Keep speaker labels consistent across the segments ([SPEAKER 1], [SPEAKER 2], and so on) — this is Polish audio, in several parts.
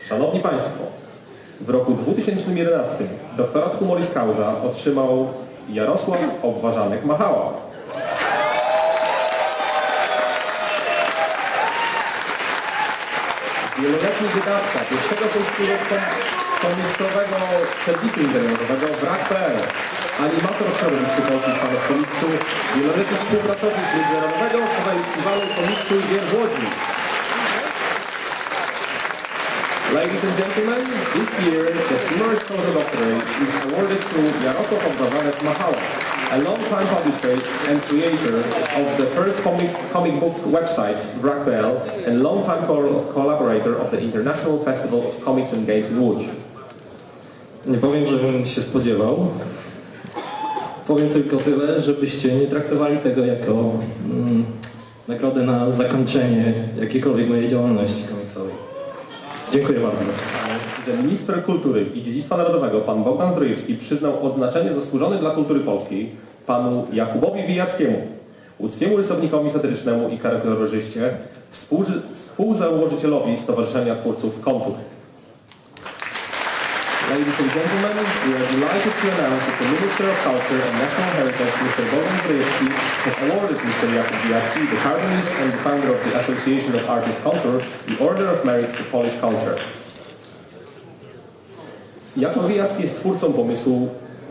[SPEAKER 1] Szanowni Państwo, w roku 2011 doktorat humoris causa otrzymał Jarosław Obwarzanek-Machała. Wieloletni wydawca pierwszego polskiego komiksowego serwisu internetowego Wrak.pl, animator w środowisku polskich fanów komiksu, wieloletni współpracownik Międzynarodowego Festiwalu Komiksu i Gier w Łodzi. Ladies and gentlemen, this year the humoris causa doctorate is awarded to Jarosław Obwarzanek-Machała, a long-time publisher and creator of the first comic book website, Wrak.pl, and long-time collaborator of the International Festival of Comics and Games in Łódź.
[SPEAKER 2] Nie powiem, żebym się spodziewał. Powiem tylko tyle, żebyście nie traktowali tego jako nagrodę na zakończenie jakiejkolwiek mojej działalności komiksowej. Dziękuję bardzo.
[SPEAKER 1] Że minister kultury i dziedzictwa narodowego pan Bogdan Zdrojewski przyznał odznaczenie zasłużone dla kultury polskiej panu Jakubowi Wijackiemu, łódzkiemu rysownikowi satyrycznemu i karykaturzyście, współzałożycielowi Stowarzyszenia Twórców Kontur. Ladies and gentlemen, we are delighted to announce that the Minister of Culture and National Heritage, Mr. Bogdan Zdrojewski, has awarded Mr. Jakub Wijacki, the cartoonist and the founder of the Association of Artists Kontur, the Order of Merit for Polish Culture. Jakub Wijacki jest twórcą pomysłu.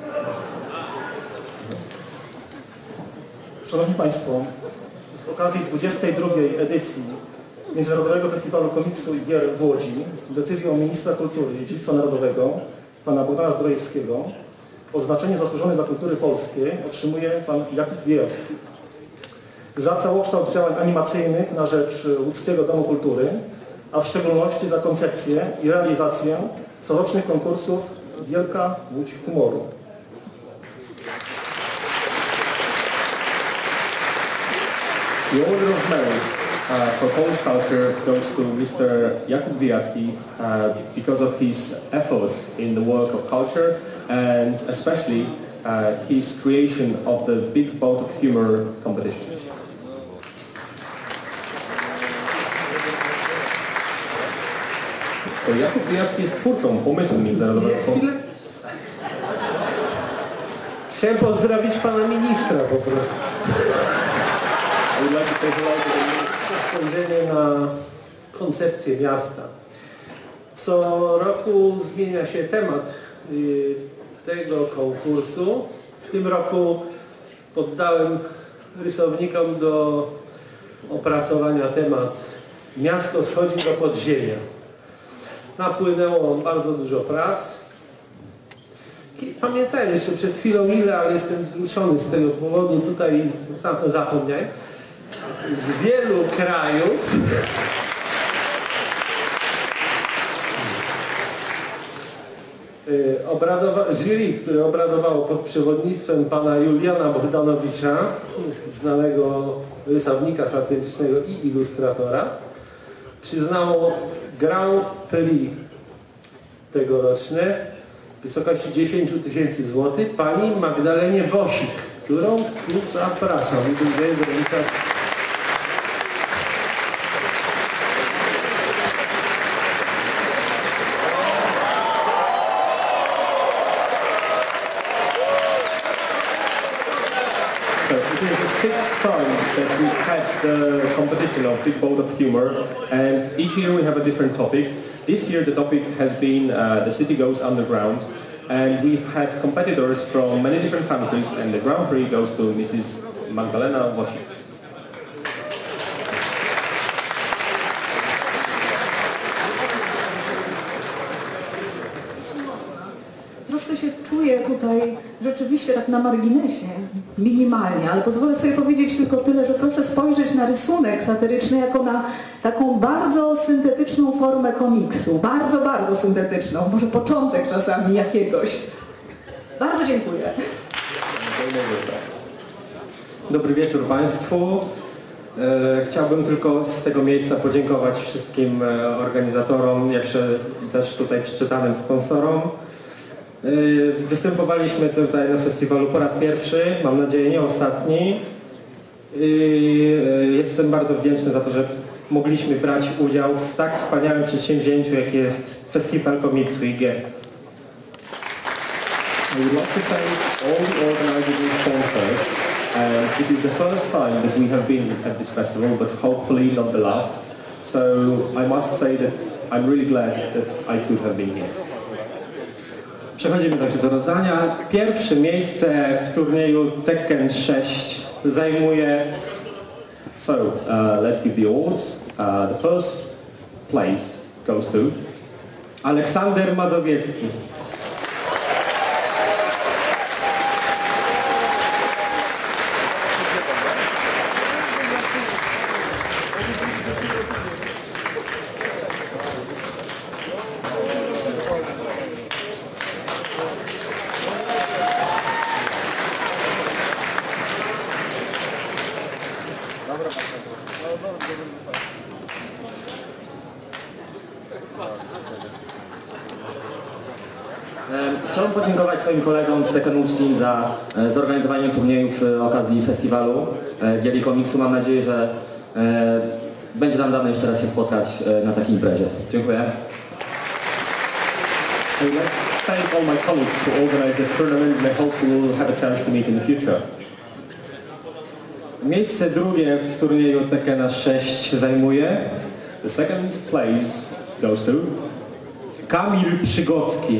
[SPEAKER 3] Szanowni Państwo, z okazji 22. edycji Międzynarodowego Festiwalu Komiksu i Gier w Łodzi decyzją ministra kultury i dziedzictwa narodowego pana Bogdana Zdrojewskiego oznaczenie zasłużone dla kultury polskiej otrzymuje pan Jakub Wijacki za całokształt działań animacyjnych na rzecz Łódzkiego Domu Kultury, a w szczególności za koncepcję i realizację corocznych konkursów Wielka Łódź Humoru.
[SPEAKER 1] The Order of Merit for Polish culture goes to Mr. Jakub Wijacki because of his efforts in the work of culture and especially his creation of the Big Boat of Humor competition. To Jakub Wijacki jest twórcą pomysłu międzynarodowego.
[SPEAKER 4] Chciałem pozdrowić pana ministra po prostu. Spojrzenie na koncepcję miasta. Co roku zmienia się temat tego konkursu. W tym roku poddałem rysownikom do opracowania temat Miasto schodzi do podziemia. Napłynęło bardzo dużo prac. Pamiętałem jeszcze przed chwilą ile, ale jestem wzruszony z tego powodu, tutaj zapomniałem. Z wielu krajów jury, które obradowało pod przewodnictwem pana Juliana Bogdanowicza, znanego rysownika satyrycznego i ilustratora, przyznało Grand Prix tegoroczne w wysokości 10 000 złotych pani Magdalenie Wosik, którą tu zapraszam.
[SPEAKER 1] Sixth time that we had the competition of Big Boat of Humor, and each year we have a different topic. This year the topic has been The City Goes Underground, and we've had competitors from many different countries, and the Grand Prix goes to Mrs. Magdalena Wosik.
[SPEAKER 5] Troszkę się czuję tutaj rzeczywiście tak na marginesie, minimalnie, ale pozwolę sobie powiedzieć tylko tyle, że proszę spojrzeć na rysunek satyryczny jako na taką bardzo syntetyczną formę komiksu. Bardzo, bardzo syntetyczną, może początek czasami jakiegoś. Bardzo dziękuję.
[SPEAKER 2] Dobry wieczór Państwu. Chciałbym tylko z tego miejsca podziękować wszystkim organizatorom, jak też tutaj przeczytanym sponsorom. Występowaliśmy tutaj na festiwalu po raz pierwszy, mam nadzieję nie ostatni. Jestem bardzo wdzięczny za to, że
[SPEAKER 4] mogliśmy brać udział w tak wspaniałym przedsięwzięciu, jak jest Festiwal Komiksu i Gier.
[SPEAKER 1] I would like to thank all the organizers and sponsors. It is the first time that we have been at this festival, but hopefully not the last. So I must say that I'm really glad that I could have been here.
[SPEAKER 4] Przechodzimy także do rozdania. Pierwsze miejsce w turnieju Tekken 6 zajmuje...
[SPEAKER 1] So let's give the awards. The first place goes to
[SPEAKER 4] Aleksander Mazowiecki.
[SPEAKER 6] Chciałbym podziękować swoim kolegom z Tekken Łódź Team za zorganizowanie turnieju przy okazji festiwalu gier i komiksu. Mam nadzieję, że będzie nam dane jeszcze raz się spotkać na takiej imprezie. Dziękuję.
[SPEAKER 1] I would like to thank all my colleagues who organized the tournament and I hope we will have a chance to meet in the future.
[SPEAKER 4] Miejsce drugie w turnieju Tekkena 6 zajmuje
[SPEAKER 1] The second place goes to
[SPEAKER 4] Kamil Przygocki.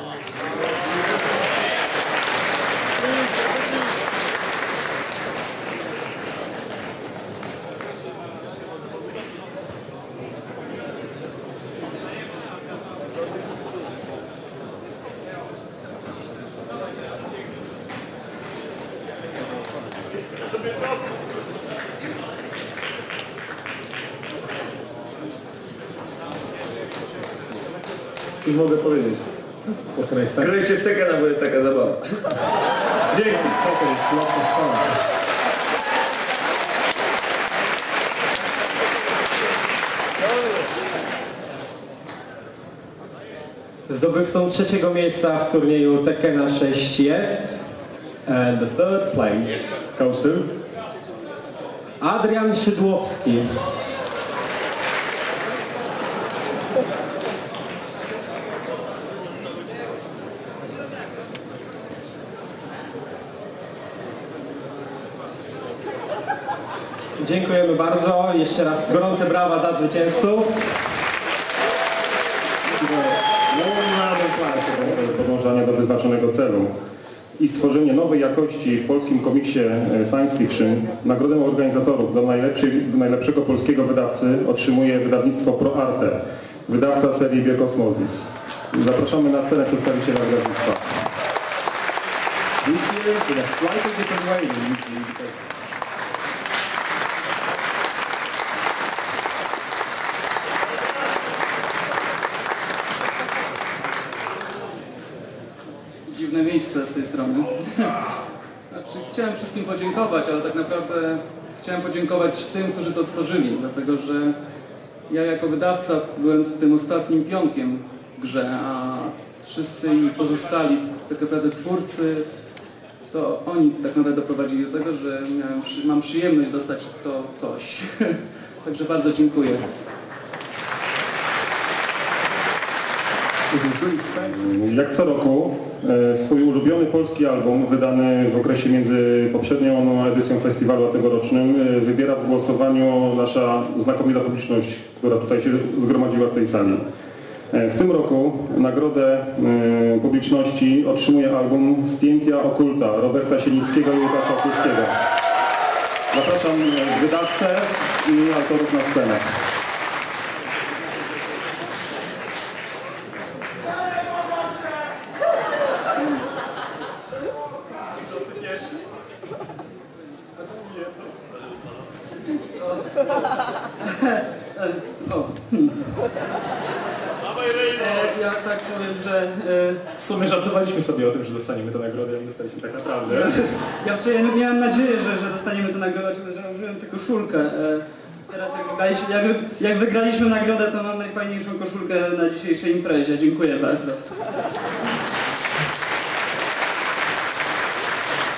[SPEAKER 1] Już mogę powiedzieć.
[SPEAKER 7] Grajcie w Tekkena, bo jest taka zabawa.
[SPEAKER 1] Dzięki. Tekken is lots of fun.
[SPEAKER 4] Zdobywcą trzeciego miejsca w turnieju Tekkena 6 jest
[SPEAKER 1] And the third place goes to
[SPEAKER 4] Adrian Szydłowski. Dziękujemy bardzo. Jeszcze raz gorące brawa dla zwycięzców.
[SPEAKER 8] Podążania do wyznaczonego celu i stworzenie nowej jakości w polskim komiksie science fiction. Nagrodę organizatorów do najlepszego polskiego wydawcy otrzymuje wydawnictwo ProArte, wydawca serii Wielkosmozis. Zapraszamy na scenę przedstawiciela wydawnictwa.
[SPEAKER 1] this year in a slightly different way than usually because
[SPEAKER 9] dziwne miejsce z tej strony. Znaczy, chciałem wszystkim podziękować, ale tak naprawdę chciałem podziękować tym, którzy to tworzyli, dlatego że ja jako wydawca byłem tym ostatnim pionkiem w grze, a wszyscy pozostali tak naprawdę twórcy, to oni tak naprawdę doprowadzili do tego, że mam przyjemność dostać to coś. Także bardzo dziękuję.
[SPEAKER 8] Jak co roku swój ulubiony polski album wydany w okresie między poprzednią edycją festiwalu a tegorocznym wybiera w głosowaniu nasza znakomita publiczność, która tutaj się zgromadziła w tej sali. W tym roku nagrodę publiczności otrzymuje album Zdjęcia Okulta Roberta Sienickiego i Łukasza Okulskiego. Zapraszam wydawcę i autorów na scenę.
[SPEAKER 9] Ja tak powiem, że
[SPEAKER 1] w sumie żartowaliśmy sobie o tym, że dostaniemy tę nagrodę, a nie dostaliśmy tak naprawdę.
[SPEAKER 9] ja miałem nadzieję, że dostaniemy tę nagrodę, że założyłem tę koszulkę. Teraz jak wygraliśmy nagrodę, to mam najfajniejszą koszulkę na dzisiejszej imprezie. Dziękuję bardzo.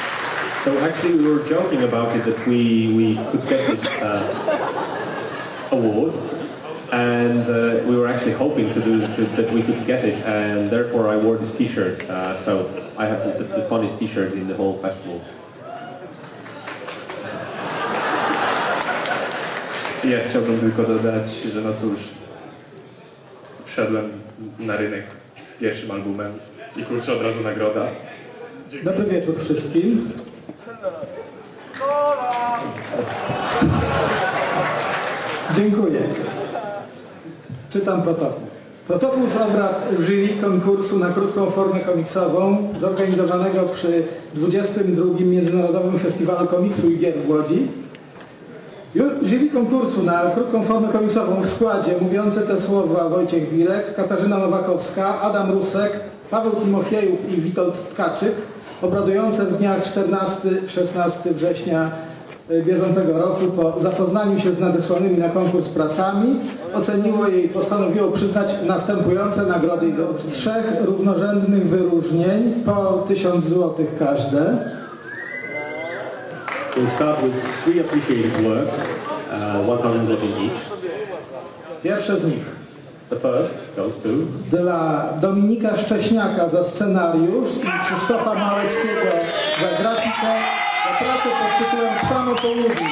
[SPEAKER 1] So actually we were joking about it that we could get this award, and we were actually hoping that we could get it, and therefore I wore this T-shirt. So I have the funniest T-shirt in the whole festival.
[SPEAKER 7] Ja chciałbym tylko dodać, że no cóż, wszedłem na rynek z pierwszym albumem i kurczę, od razu nagroda.
[SPEAKER 3] Dobry wieczór wszystkim. Dziękuję. Czytam protokół. Protokół z obrad jury konkursu na krótką formę komiksową zorganizowanego przy 22. Międzynarodowym Festiwalu Komiksu i Gier w Łodzi. Jury konkursu na krótką formę komiksową w składzie mówiące te słowa Wojciech Birek, Katarzyna Nowakowska, Adam Rusek, Paweł Timofiejuk i Witold Tkaczyk, obradujące w dniach 14-16 września bieżącego roku po zapoznaniu się z nadesłanymi na konkurs pracami oceniło i postanowiło przyznać następujące nagrody do 3 równorzędnych wyróżnień po 1000 zł każde.
[SPEAKER 1] We'll start with 3 appreciated works, 1,000 zł each.
[SPEAKER 3] Pierwsze z nich
[SPEAKER 1] The first goes to
[SPEAKER 3] dla Dominika Szcześniaka za scenariusz i Krzysztofa Małeckiego za grafikę, za pracę pod tytułem Samo Południe.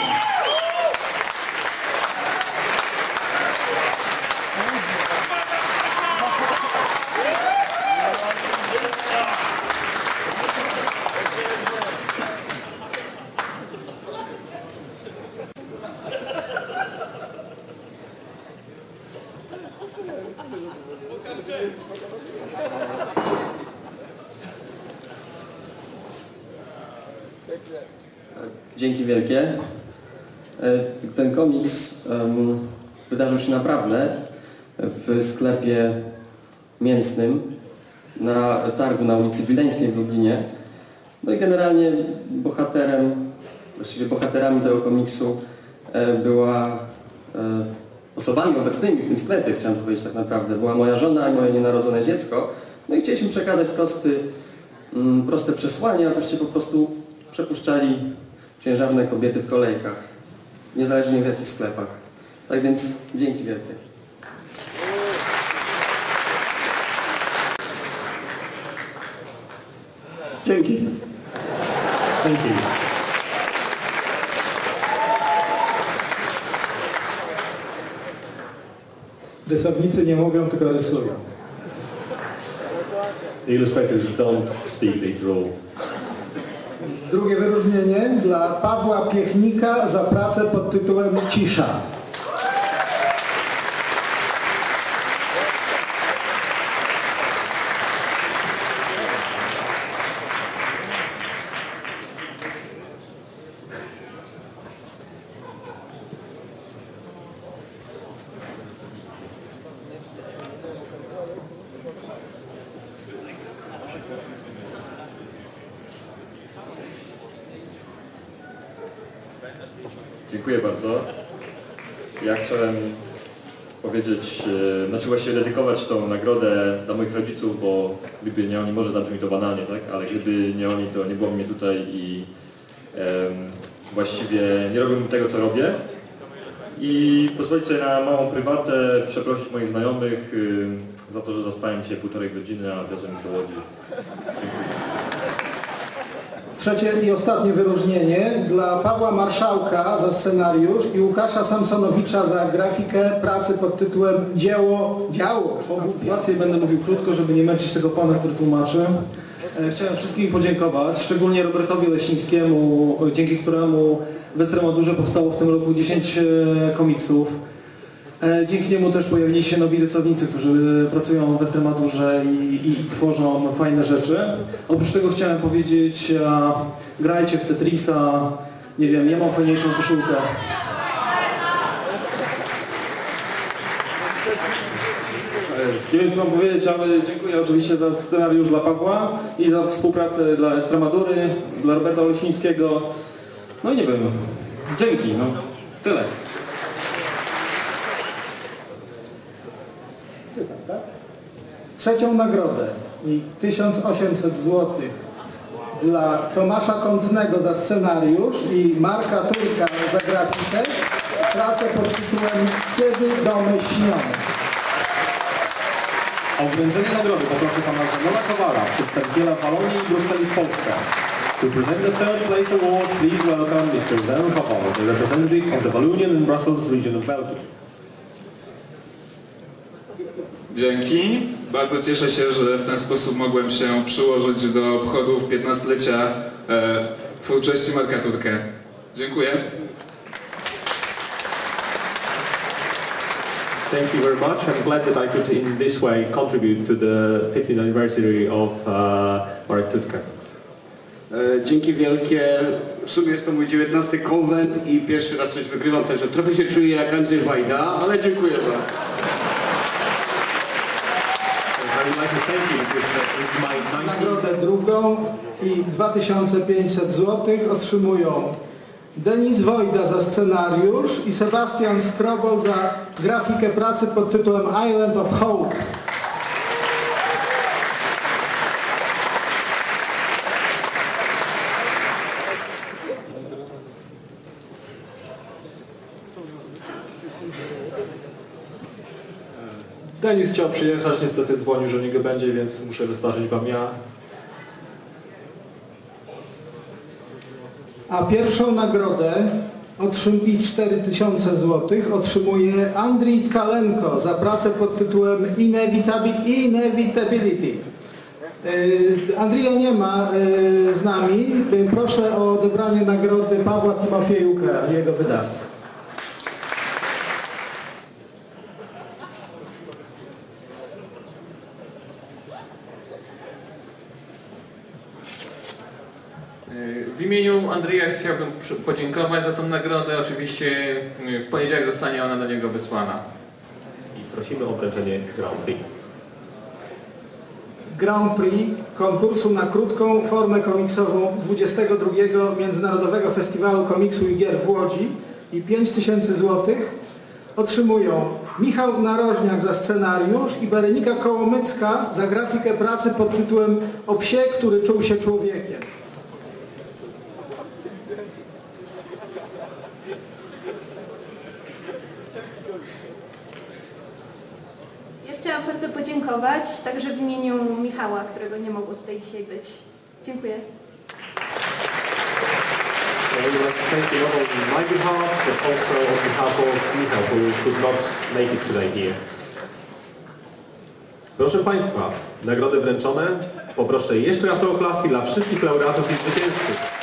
[SPEAKER 6] Dzięki wielkie. Ten komiks wydarzył się naprawdę w sklepie mięsnym na targu na ulicy Wileńskiej w Lublinie. No i generalnie właściwie bohaterami tego komiksu była osobami obecnymi w tym sklepie, chciałem powiedzieć tak naprawdę, była moja żona i moje nienarodzone dziecko. No i chcieliśmy przekazać proste przesłanie, abyście po prostu przepuszczali ciężarne kobiety w kolejkach, niezależnie w jakich sklepach. Tak więc dzięki wielkie.
[SPEAKER 3] Dzięki.
[SPEAKER 1] thank you.
[SPEAKER 3] Rysownicy nie mówią, tylko rysują.
[SPEAKER 1] The illustrators don't speak, they draw.
[SPEAKER 3] Drugie wyróżnienie dla Pawła Piechnika za pracę pod tytułem Cisza.
[SPEAKER 10] Dziękuję bardzo. Ja chciałem powiedzieć, znaczy właściwie dedykować tą nagrodę dla moich rodziców, bo gdyby nie oni, może zabrzmi to banalnie, tak? Ale gdyby nie oni, to nie było mnie tutaj i właściwie nie robiłbym tego, co robię. I pozwolić sobie na małą prywatę, przeprosić moich znajomych za to, że zaspałem się 1,5 godziny, a wiozłem ich do Łodzi. Dziękuję.
[SPEAKER 3] Trzecie i ostatnie wyróżnienie dla Pawła Marszałka za scenariusz i Łukasza Samsonowicza za grafikę pracy pod tytułem Działo.
[SPEAKER 11] Rację będę mówił krótko, żeby nie męczyć tego pana, który tłumaczy. Chciałem wszystkim podziękować, szczególnie Robertowi Lesińskiemu, dzięki któremu w Estremadurze powstało w tym roku 10 komiksów. Dzięki niemu też pojawili się nowi rysownicy, którzy pracują w Estremadurze i tworzą fajne rzeczy. Oprócz tego chciałem powiedzieć, grajcie w Tetrisa, nie wiem, ja mam fajniejszą koszulkę. Nie wiem co mam powiedzieć, ale dziękuję oczywiście za scenariusz dla Pawła i za współpracę dla Estremadury, dla Roberta Olesińskiego. No i nie wiem, dzięki, no tyle.
[SPEAKER 3] Trzecią nagrodę i 1800 zł dla Tomasza Kątnego za scenariusz i Marka Turka za grafikę. Pracę pod tytułem Kiedy domy śnione.
[SPEAKER 12] O wręczenie nagrody poproszę pana Zenola Kowala, przedstawiciela Walonii i Brukseli w Polsce. To present the third place award, please welcome Mr. Zenol Kowal, the representative of the Wallonian and Brussels region of Belgium.
[SPEAKER 13] Dzięki. Bardzo cieszę się, że w ten sposób mogłem się przyłożyć do obchodów 15-lecia twórczości Marka Turkę. Dziękuję.
[SPEAKER 12] Thank you very much. I'm glad that I could in this way contribute to the 15th anniversary of Marek Tutkę.
[SPEAKER 14] Dzięki wielkie. W sumie jest to mój 19. konwent i pierwszy raz coś wygrywam, także trochę się czuję jak Andrzej Wajda, ale dziękuję bardzo.
[SPEAKER 3] Nagrodę drugą i 2500 zł otrzymują Denis Wojda za scenariusz i Sebastian Skrobol za grafikę pracy pod tytułem Island of Hope.
[SPEAKER 15] Denis chciał przyjechać, niestety dzwonił, że nie go będzie, więc muszę wystarczyć wam ja.
[SPEAKER 3] A pierwszą nagrodę i 4000 zł otrzymuje Andrii Tkalenko za pracę pod tytułem Inevitability. Andrija nie ma z nami. Proszę o odebranie nagrody Pawła Timofiejuka, jego wydawcy.
[SPEAKER 16] W imieniu Andrzeja chciałbym podziękować za tą nagrodę. Oczywiście w poniedziałek zostanie ona do niego wysłana.
[SPEAKER 12] I prosimy o wręczenie Grand Prix.
[SPEAKER 3] Grand Prix konkursu na krótką formę komiksową 22. Międzynarodowego Festiwalu Komiksu i Gier w Łodzi i 5000 zł otrzymują Michał Narożniak za scenariusz i Berenika Kołomycka za grafikę pracy pod tytułem O psie, który czuł się człowiekiem.
[SPEAKER 17] Chciałam bardzo podziękować, także w imieniu Michała, którego nie mogło tutaj dzisiaj być. Dziękuję.
[SPEAKER 12] I would like to thank you not only on my behalf, but also on behalf of Michał, who could not make it today here. Proszę Państwa, nagrody wręczone. Poproszę jeszcze raz o oklaski dla wszystkich laureatów i zwycięzców.